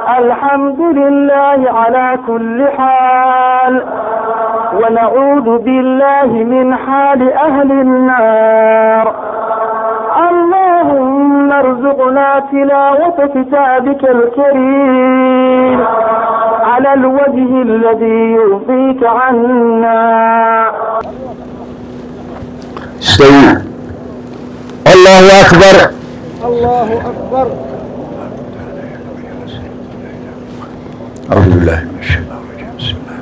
الحمد لله على كل حال، ونعوذ بالله من حال أهل النار. اللهم ارزقنا تلاوة كتابك الكريم على الوجه الذي يرضيك عنا. استووا. الله أكبر. الله أكبر. أعوذ بالله من الشيطان الرجيم. بسم الله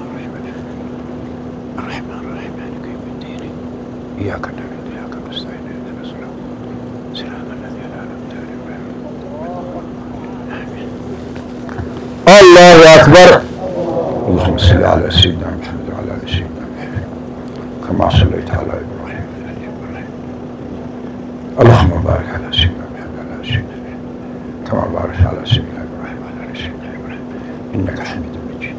الرحمن الرحيم. مالك يوم الدين. إياك نعبد وإياك نستعين. اهدنا صراط الذين أنعمت عليهم. آمين. الله أكبر. اللهم صل على سيدنا محمد وعلى آل سيدنا محمد كما صليت على إبراهيم وعلى آل إبراهيم. اللهم بارك على سيدنا محمد وعلى آل سيدنا محمد كما باركت على سيدنا إبراهيم وعلى آل سيدنا إبراهيم إنك حميد مجيد.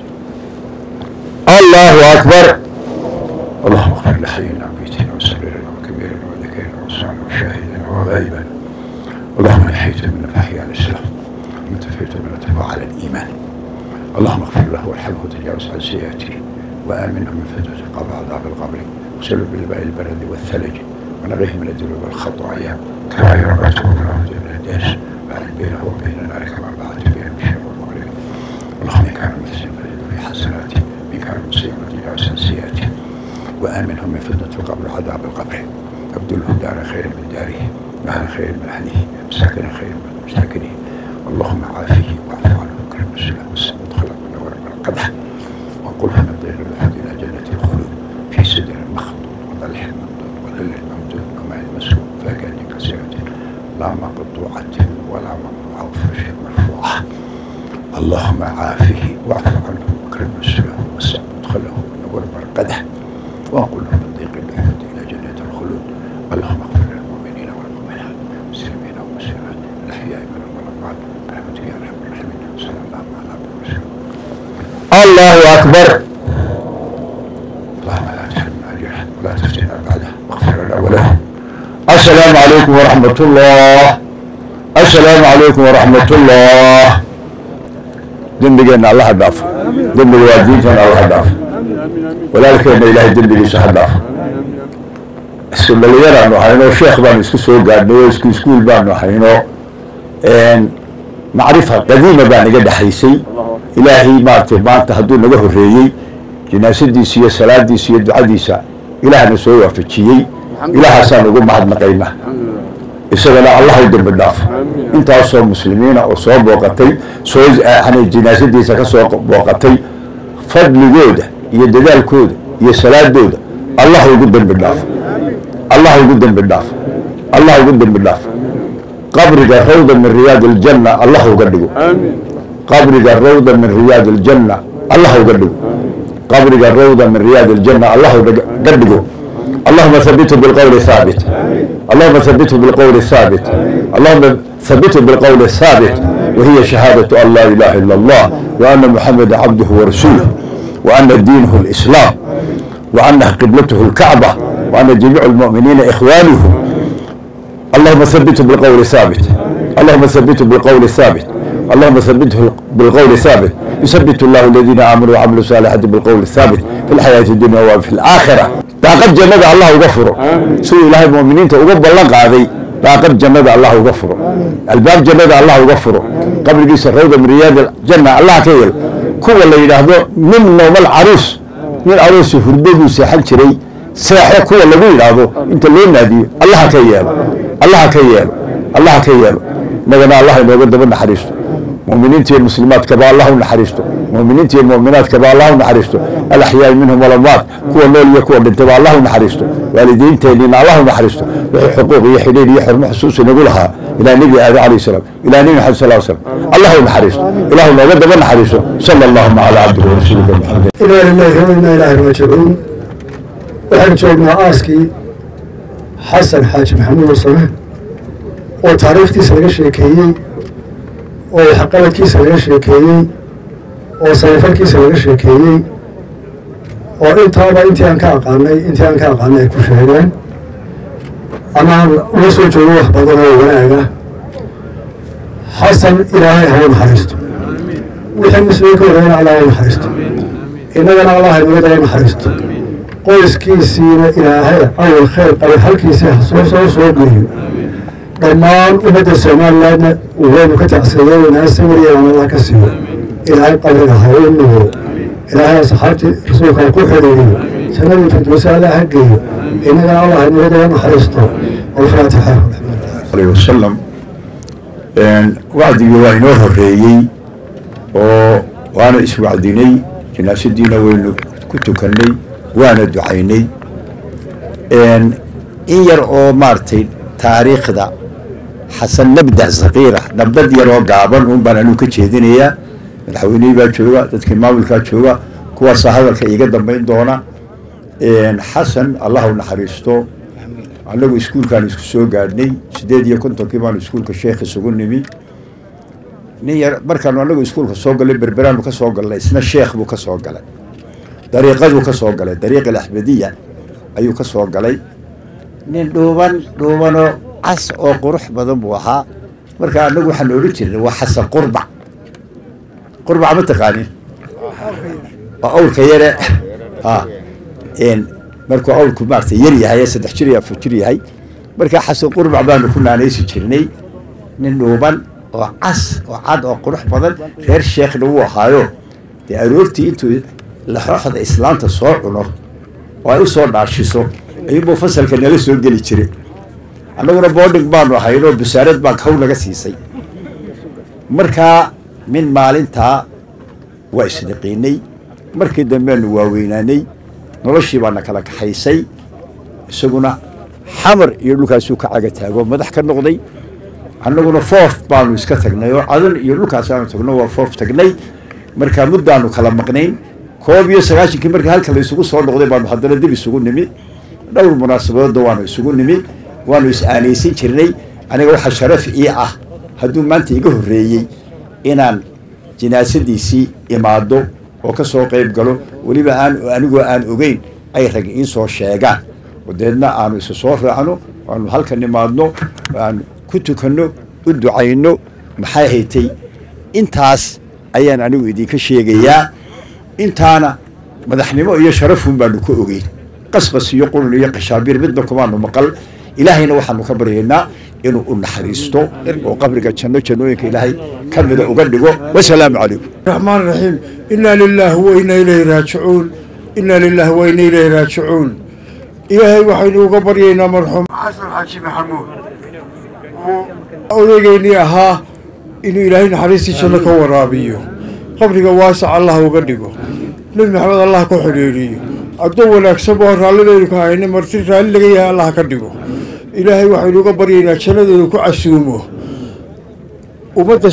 الله أكبر. اللهم اغفر لحينا وميتنا وصغيرنا وكبيرنا وذكرنا وصغيرنا وشاهدنا وغائبنا. اللهم من أحييت منا فأحيا على الإسلام ومن توفيت منا توفى على الإيمان. اللهم اغفر له وارحمه وتجاوز عن سيئاته وآمنه من فتنة قبر عذاب القبر وسلب بالماء البرد والثلج ونقيه من الذنوب والخطايا كما يرقته من الأرض من الدنس بعد بينه وبين النار كما بعد بين الشر والمغرب. اللهم إن كان محسنا فزده في حسناته وإن كان مسيئا فتجاوز عن سيئاته وآمنه من فتنة القبر وعذاب القبر أبدله دار خير من داره وأهل خير من أهله مساكن خير من مساكنه. اللهم عافيه واعف عنه وكرم السلام والسلام ودخله ونور القدح وقلها من ضير الأحد إلى جنة الخلود في سدر مخضود وظلح ممدود وظل ممدود وماء مسكوب فاكهة كثيرة لا مقطوعة ولا ممنوعة وفرش مرفوعة. اللهم عافه واعف عنه وكرم السلام والسلام ودخله ونور القدح وقلها من ضيق الأحد إلى جنة الخلود. اللهم اغفر للمؤمنين والمؤمنات والمسلمين والمسلمات الأحياء منهم والأموات برحمتك يا أرحم الراحمين. صلى الله على محمد. الله أكبر. اللهم لا تحرمنا أجره ولا تفتنا بعده واغفر لنا وله. السلام عليكم ورحمة الله. السلام عليكم ورحمة الله. دنبجنا الله دافع. دنبج والديننا الله دافع. ولكن إلهي دنبج سحداف. السلام عليكم وحينو الشيخ بان اسكسو قادنو اسكول بان وحينو معرفة قديمة بان قد حيسي إلهي ما تهدون نجه الرئي جناسة ديسية صلاة ديسية دعاء ديسة إله نسوي في الشيء إله حسن نقول ما حد نقيمه إسرائيل الله يدم بالناف أنت أصلا مسلمين أو صوب وقتي سوز أنا جناسة ديسة كصوب وقتي فضل جودة يدلال كود يسلاد جودة الله يقدم بالناف الله يقدم بالناف الله يقدم بالناف قبرك روضة من رياض الجنة الله يقدمه قبرك الروضة من رياض الجنة الله يقدمه قبرك الروضة من رياض الجنة الله يقدمه. اللهم ثبته بالقول الثابت. اللهم ثبته بالقول الثابت. اللهم ثبته بالقول الثابت وهي شهادة أن لا إله إلا الله وأن محمد عبده ورسوله وأن دينه الإسلام وأن قبلته الكعبة وأن جميع المؤمنين إخوانه. اللهم ثبته بالقول الثابت. اللهم ثبته بالقول الثابت. اللهم ثبته بالقول الثابت. يثبت الله الذين آمنوا وعملوا الصالحات بالقول الثابت في الحياة الدنيا وفي الآخرة. باقد جنة الله يغفره. سوء الله المؤمنين تقبل لك هذه باقد جنة الله يغفره. الباب جنة الله يغفره. قبل جيس الروضة من رياض الجنة الله كيل كل اللي يلاحظه من نوم العروس من عروس هربه ساحل شري ساحل كل اللي يلاحظه انت اللي نادي الله كيل الله كيل الله كيل نجنا الله يقدم لنا حريصته. مؤمنين المسلمات كبا الله نحرسته مؤمنين المؤمنات كبا الله نحرسته الأحياء منهم والأموات كوا نول يكون انتبه الله نحرسته والدين تيلين الله نحرسته حقوق يحلين يحرم حسوس نقولها إلى النبي عليه السلام إلى النبي صلى الله عليه وسلم الله نحرسته الله ما قدم نحرسته صلى الله على عبده ورسوله محمد. إنا لله وإنا إليه راجعون. وحنا آسكي حسن حاج محمود الصمه وتعرفتي سلقة شيكيين وحقلت كيس لغا شيكيين وصيفل كيس لغا شيكيين وإنتابا إنتي أنك أقاني كل شهدين أنا وصل جروح بدل وناقة حسن إلهي هون حريستو wixii muslimka horeyna allah u naxariisto innagana allah inaga daba naxariisto qoyskiisiina ilaahay awal khayr qabay halkiisa soo geeyo dhammaan ummadda somalilandna waynu ka tacsiyeynaa samiriyaana allah ka siiyo ilaahay qabriga ha u nuuro ilaahay asxaabtii rasuulka ha ku xidhiiriyo jannadii firdowsa allah ha geeyo innagana allah inaga daba naxariisto walfaatixa alayhi wasalam wacdigii waa inoo horeeyey oo waana iswacdinay jinaasadiina waynu ku tukannay waana ducaynay in yar oo maaragtay taariikhda xasan nabda sakiira nabdad yar oo gaaban un baan anuu ka jeedinayaa madaxweynihii baa jooga dadkii maamulkaa jooga kuwaasaa hadalka iiga dambayn doona xasan allah u naxariisto annagu iskuulkaan isku soo gaadhnay 58 baanu iskuulka sheekh isugu nimi nin yar markaanu annagu iskuulka soo gallay berberaanu ka soo gallay isna sheekh buu ka soo galay dariiqaduu ka soo galay dariiq alaxmediya ayuu ka soo galay nin dhuubanoo cas oo qurux badan buu ahaa marka annagu waxaan odhan jirnay waa xasan qurbac ma taqaanin waa awlka yare markuu awlku maaragtay yar yahay 3 jir iyo 4 jir yahay marka xasan qurbac baanu ku naanaysi jirnay nin dhuuban oo cas oo cad oo qurux badan reer sheekhna wuu ahaayo dee aroortii intuu laxooxda islaanta soo cuno oo ay u soo dhaashiso ayuunbuu fasalka nala soo geli jiray annaguna boarding baanu ahaynoo busaarad baan haw naga siisay markaa min maalintaa waa isniqiinay markii dambeanu waaweynaanay noloshii baana kala kaxaysay isaguna xamar iyo dhulkaasuu ka caga taago madax ka noqday annaguna foof baanu iska tagnay oo cadan iyo dhulkaasaanu tagno waa foof tagnay markaa muddaanu kala maqnayn 19 markii halka la isugu soo noqday baanu haddana dib isugu nimi dhowr munaasabadood waanu isugu nimi waanu is-aanaysan jirnay aniga waxa sharaf ii ah hadduu maanta iga horreeyey inaan jinaasadiisii imaado oo ka soo qayb galo weliba anigoo aan ogeyn ay rag ii soo sheegaan wadeedna aanu isu soo raacno waanu halkan imaadno aan ku tukanno u ducayno maxay haytay intaas ayaan anigu idinka sheegayaa intaana madaxnimo iyo sharafun baanu ku ogeyn qasqas iyo qulun iyo qashaabiir midna kumaanu maqal ilaahayna waxaanu ka baryaynaa inuu u naxariisto oo qabriga jannooyinka ilaahay ka mida uga dhigo wasalaamu calaykum الرحمن الرحيم إنا لله وإنا إليه راجعون إنا لله وإنا إليه راجعون إلهي وحين وقبرينا مرحوم حسن حاجي محمود أوليني أها إنه إلهي نحريسي شنك ورابيه قبرك واسع الله وقدقه نبي محمد الله كحريريه أدوه نكسبه رالي لك هاين مرتين رالي لك الله كدقه إلهي وحين وقبرينا شنك كعسومه ومدى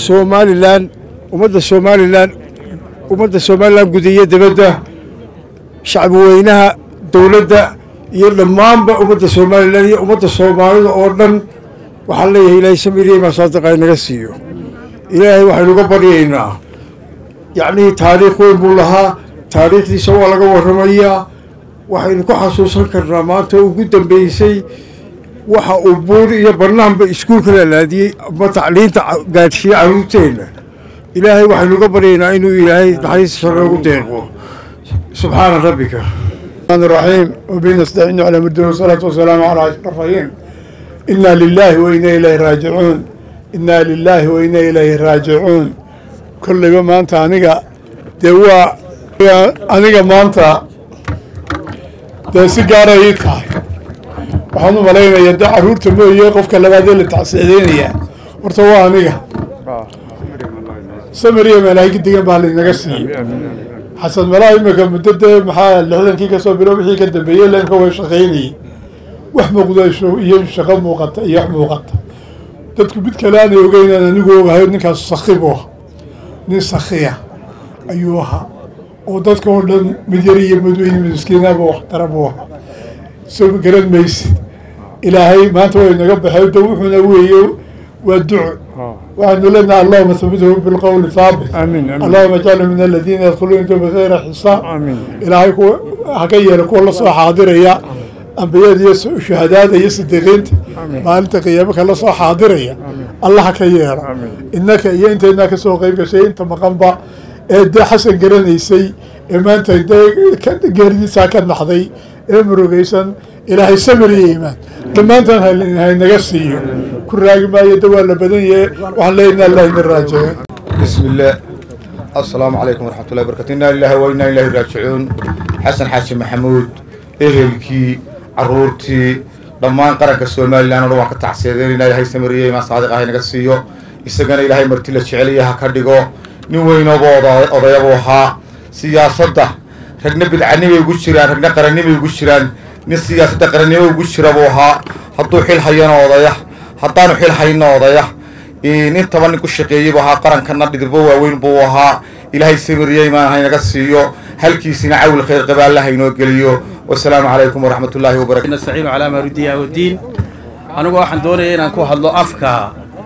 Somaliland gudiye dibadda shacab weynaha dawladda iyo dhammaanba ummadda Somaliland iyo ummadda Soomaalida oo dhan waxaan leeyahay ilaahay samiriye masaadiq ay naga siiyo ilaahay waxaynu uga baryaynaa yacni taariikh weyn buu lahaa taariikhdiisa waa laga warramayaa waxaynu ku xasuusan karnaa maanta ugu dambeysay waxa uu buur iyo barnaamijka iskuulka la laadiyay ama tacliinta gaadhsiiya carruurteena إلهي وحي نقبرينا إنه إلهي نحريس شرعه دينه سبحان ربك الرحمن الرحيم وبين نستعين على مدن والصلاة والسلام على الرحيم إنا لله وإنا إليه راجعون إنا لله وإنا إليه راجعون كل يوم أنت أنيقا دوا أنيقا ما أنت ده سيجارة يتاي وحنو ملاينا يدعى رورت مو يقف كلمات التعسيدين يعني ورتوا أنيقا سمريه ملاك ديغان بالي naga siiyo xasan malaay imika mudada maxaa lixdankii ka soo bilow wixii ka dambeeyay leenka way shaqeynay wax muuqdaasho iyo shaqo muuqata iyo wax muuqata dadku mid kale aan ogeynaan anigu ogahay ninkaas saxiibo nin saxiya ayuu ahaa oo dadka oo dhan mid yar iyo madweyne miskiinaba wax tarabo soo garan maysid ilaahay maanta way naga baxay wuxuuna weeyo ودعو وأن لنا اللهم ثبته بالقول ثابت آمين آمين اللهم اجعلنا من الذين يدخلون بغير حساب آمين إلهي حكي لك والله صح حاضر يا أنبياء شهداء يا صديقين ما أنت قيامك الله صح حاضر يا الله حكي إنك يا أنت إنك سوى غيب شيء أنت مقام dee xasan garanaysay ee maanta geeridiisaa ka naxday ee murugaysan ilaahay samir iyo iimaan dhammaantaan haynaga siiyo ku raagi maayo da waa la badan yahe waxaan leeyahay allah idin raajiyo بسم الله السلام عليكم ورحمة الله وبركاته إنا لله وإنا إليه راجعون حسن حاشم محمود إهلكي عرورتي ضمان قرك السومالي لأنه روح كتعسيدين إنا إلهي سمرية ما صادق هاي نقصيو يسجن إلهي مرتلة شعلية هكردقو نوين أبوضا أضيبوها سياسة رجنا بالعني ويقشران رجنا قرني ويقشران نسياسة قرني ويقشربوها حطوا حيل حينا وضيح حطانوا حيل حينا وضيح إن طبعاً كل شيء يبغى قرن كنا بدربوه وين بوها إلهي سمرية ما هاي نقصيو هل كيسنا عول خير قبل الله ينوكليو والسلام عليكم ورحمة الله وبركاته. نستعين على ما رديا والدين. أنا واحد دوري أنا كوه الله أفكا.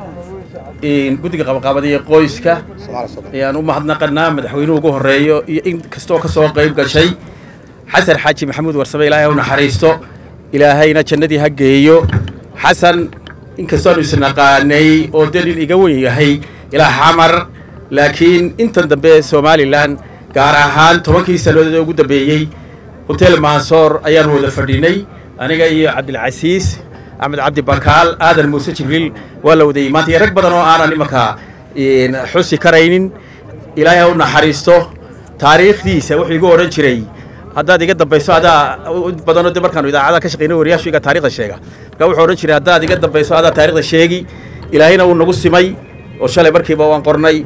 إن قلت قبضي قويسكا. يعني ما حد نقلنا مدحوينه وجوه الرئيو إن كستوك سوق قريب كشيء. حسن حاجي محمود ورسبي إلهي ونحريستو إلهي نجندي هجيو حسن. inkastoo isnaqaanay oo dalil iga weyn yahay ilaa xamar laakiin inta dambe Soomaaliland gaar ahaan 10 sanadood ugu dambeeyay hotel Mansour ayaan wada fadhinay aniga iyo Cabdul Casiis Ahmed Cabdi Bakaal Aadan Muuse Jibril wala waday maanta rag badan oo aan imaka xusi karaynin ilaahay u naxariisto taariikhdiisa wuxuu igu oran jiray haddaad iga dambayso adaa badan oo markaan idaacada ka shaqeynay wariyaashiga taariikhda sheega wuxuu oran jiray haddaad iga dambayso adaa taariikhda sheegi ilaahayna uu nagu simay oo shalay markiiba waan qornay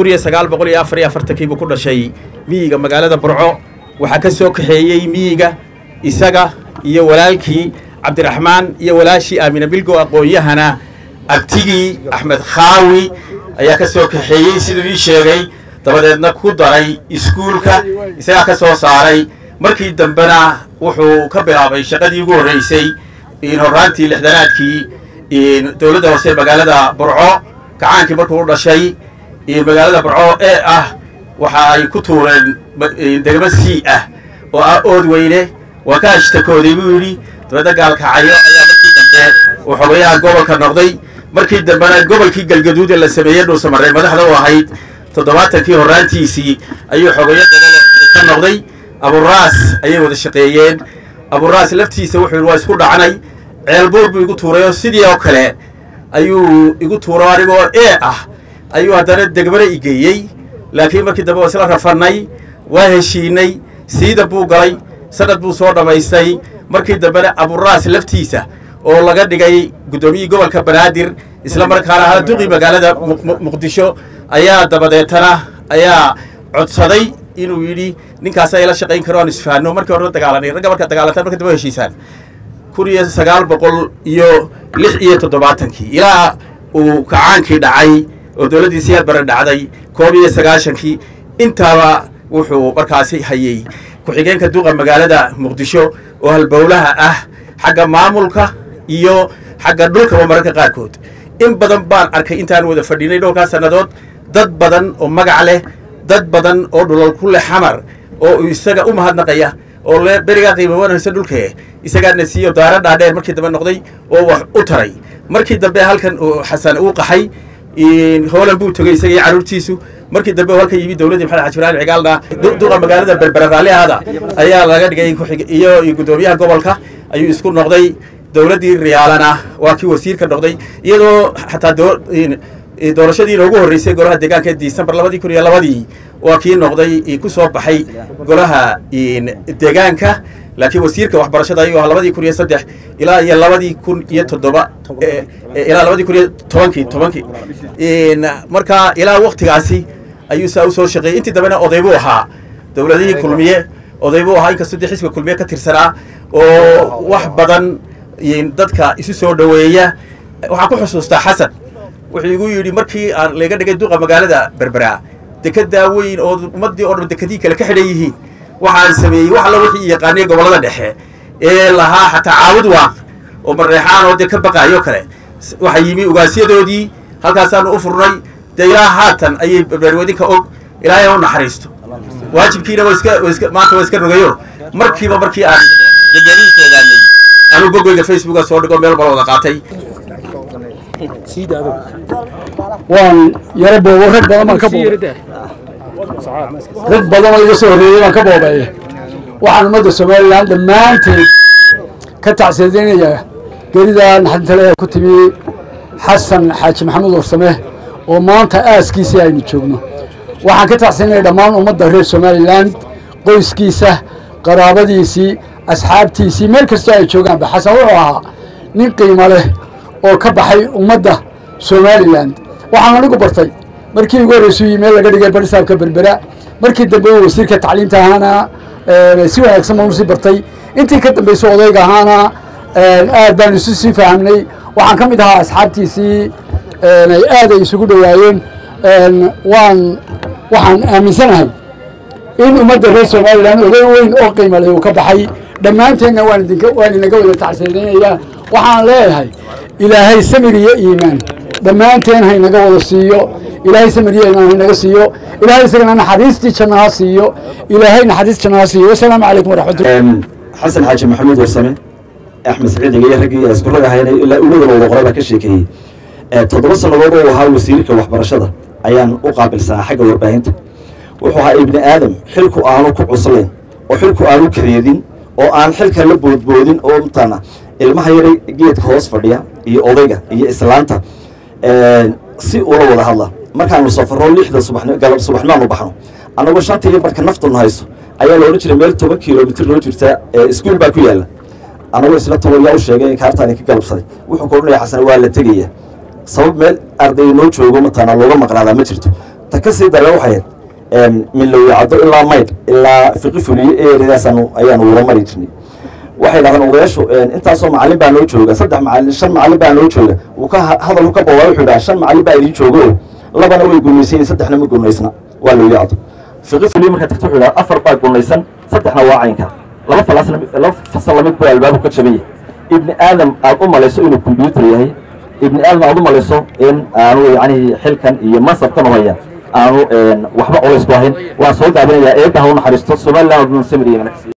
1944 buu ku dhashay miyiga magaalada Burco waxa ka soo kaxeeyay miyiga isaga iyo walaalkii Cabdiraxmaan iyo walaashii Aamina Bilgo aqoonyahana abtigii Axmed Khaawi ayaa ka soo kaxeeyay sidoo ii sheegay dabadeedna ku daray iskuulka isaga ka soo saaray markii dambena wuxuu ka bilaabay shaqadii ugu horeysay in horaantii lixdanaadkii in dawladda hoose magaalada Burco kacaankii markuu dhashay in magaalada Burco ee ah waxa ay ku tuureen degmo si ah oo ood weyne waa ka ashtakooday buu yiri dabada gaalkacayo ayaa markii dambe wuxuu weeyaa gobolka noqday markii dambena gobolkii galgaduud la sameeyay dhul samaray madaxda u ahayd 70kii horaantiisii ayuu xogeeyay gobol ka noqday Abu Raas ayay wada shaqeeyeen Abu Raas laftiisa wuxuu waa isku dhacanay ceelbuur buu igu tuuray sidii oo kale ayuu igu tuuray anigoo ayuu hadana degmada igeeyay laakiin markii dambe wasla rafanay waa heshiinay siida buu galay sanad buu soo dhameystay markii dambe Abu Raas laftiisa oo laga dhigay gudoomiye gobolka Banaadir isla markaana hal duqi magaalada Muqdisho ayaa dabadeetana ayaa codsaday inuu yiri ninkaas ay la shaqeyn karaan isfaano markii hore dagaalanay rag marka dagaalatan markii dambe heshiisaan 1976 ilaa uu kacaankii dhacay oo dawladdiisii aad baran dhacday 1990kii intaaba wuxuu markaasi hayay ku xigeenka duqa magaalada Muqdisho oo halbowlaha ah xagga maamulka iyo xagga dhulka mararka qaarkood in badan baan arkay intaan wada fadhinay dhowrka sanadood dad badan oo magac leh dad badan oo dhulal ku leh xamar oo isaga u mahadnaqaya oo le beriga qiimo wanaagsan dhulka isaga nasiyo daarada dheer markii dambe noqday oo wax u taray markii dambe halkan Xasan uu qaxay in hoolan buu tagay isaga caruurtiisu markii dambe halka yimid dawladda Maxamed Xajiraan cigaalna duqa magaalada Berberaale ayaa laga dhigay ku xig iyo gudoomiyaha gobolka ayuu isku noqday dawladdii Riyaalana waa kii wasiirka noqday iyadoo xataa doorashadii ugu horeysay golaha deegaanka December 2002 waa kii noqday ku soo baxay golaha deegaanka laakiin wasiirka waxbarashada ayuu 2003 ilaa 2007 ilaa 2010 marka ilaa waqtigaasi ayuu soo shaqeeyay intii dambena oday buu ahaa dawladihii kulmiye oday buu ahaa inkastoo xisbiga kulmiye ka tirsanaa oo wax badan dadka isu soo dhaweeya waxa ku xusuustaa Xasan wuxuu igu yiri markii aan laga dhigay duqa magaalada Berbera dekada weyn oo ummadii oo dekadii kale ka xidhan yihiin waxaan sameeyay wax la wixii yaqaanay gobolada dhexe ee lahaa xataa caawid waaq oo mareexaan oo ka baqayo kale waxa yimi ugaasiyadoodii halkaas aan u furnay deeyaa haatan ayay barwadinka og ilaahay oo naxariisto waajibkiina waa iska maanta waa iska rogayo markii aan degadiisa ogaanay anu bogeyga Facebook soo dhigo meel bal wada qaatay وان يا رب ورد بلا ما كبر dad badan oo iga soo horreeyay baan ka boobeeyay waxaan ummadda somalilan dhammaanteed ka tacsiidinayaa geerida naxdinta leh ku timi xasan xaaji maxamuud warsame oo maanta aaskiisii aynu joogno waxaan ka tacsiinaya dhammaan ummadda reer somalilan qoyskiisa qaraabadiisii asxaabtiisii meel kastoo ay joogaanba xasan wuxuu ahaa nin qiimo leh oo ka baxay ummadda somalilan waxaan anigu bartay markii ugu horreysuu yimeel laga dhigay barisaabka berbera markii dambe uu wasiirka tacliinta ahaana si wanaagsan baan usii bartay intii ka dambaysa odayga ahaana aad baan isu sii fahamnay waxaan ka mid ahaa asxaabtiisii ay aad ay isugu dhowaayeen waxaan aaminsanahay in ummadda reer somalilan oday weyn oo qiimo leh uu ka baxay dhammaanteenna waan inaga wada tacsiidinayaa waxaan leeyahay ilaahay samir iyo iimaan dhammaanteen haynaga wada siiyo ilaahay samir iyo iimaan haynaga siiyo ilaahay isagana naxariistii jannaha siiyo ilaahay naxariis jannaha siiyo wasalaamu calaykum waraxmatullahi xasan xaaji maxamuud warsame axmed saciid iyo raggii iskuulaga hayna ilaa uladana wada qoraba ka sheekeeyey 7 sannadood oo ahaa wasiirka waxbarashada ayaan u qaabilsanaa xagga warbaahinta wuxuu ahaa ibni aadam xilku aanu ku cuslayn oo xilku aanu kareedin oo aan xilka la boodboodin oo mataana ilmaha yaray geedka hoos fadhiya iyo odayga iyo islaanta si ula wada hadla markaanu safaro 6 galab subaxnimo baxno anagoo 5 marka naftuna hayso ayaa loo jiray meel 10 kiiloomitir loo jirta iskuul baa ku yaala anagoo isla tawayaa u sheegay kaartaan ka galabsaday wuxuu koornay xasan waa la tagaya sabab meel arday noo joogo mataana looga maqnaada ma jirto ta ka sii daray waxay min loo yacdo ilaa mayd ilaa fiqi fuliye ereedaasanu ayaanu wada mari jirnay waxay dhahdaan odayaashu intaasoo macallin baa noo jooga 3 macallin 5 macallin baa noo jooga uu ka hadal ka booqay wuxuu dhahay 5 macallin baa idin joogo labana way guuleysay 3na ma guuleysna waa loo yacdo fiqi fuliye marka tagto wuxuu dhahay 4 baa guuleysan 3na waa caynka laba fasal lamid baa albaabku ka jabay ibni aadam aad u malayso inuu computer yahay ibni aadam aad u malayso in aanu yani xilkan iyo mansabkan u hayaan aanu waxba culays ku ahayn waan soo daabinayaa eedaha u naxariisto somaliland oo dhan samiriyeena